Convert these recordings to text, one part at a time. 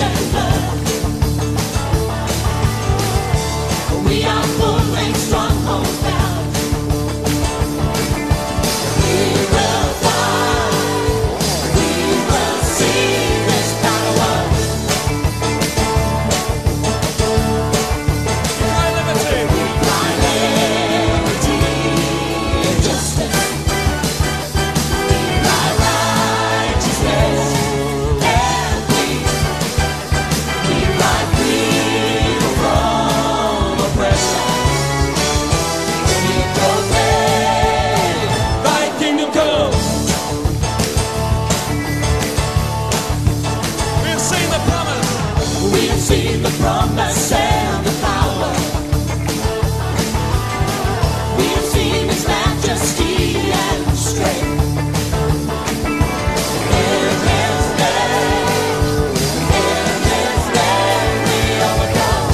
shed blood. We are pulling strongholds down. We will fight. We will see this battle won. We cry liberty. We cry liberty and justice. We cry righteousness and peace. We cry freedom from oppression. We proclaim, Thy kingdom come. We have seen the promise. We have seen the promise and the power. We have seen His majesty and strength. In His name we overcome.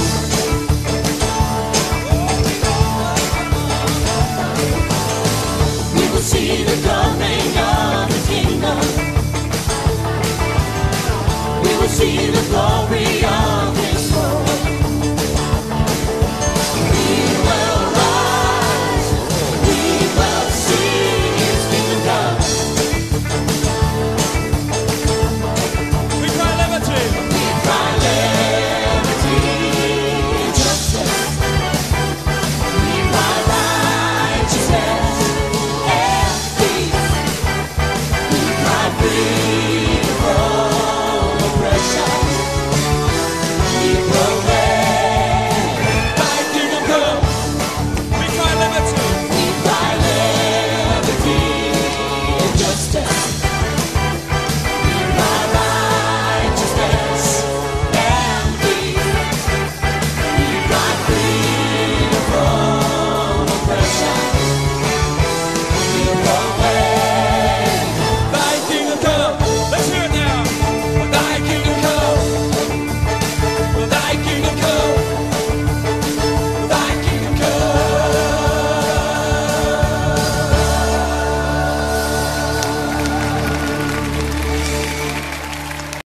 We will see the coming of the kingdom. We will see the glory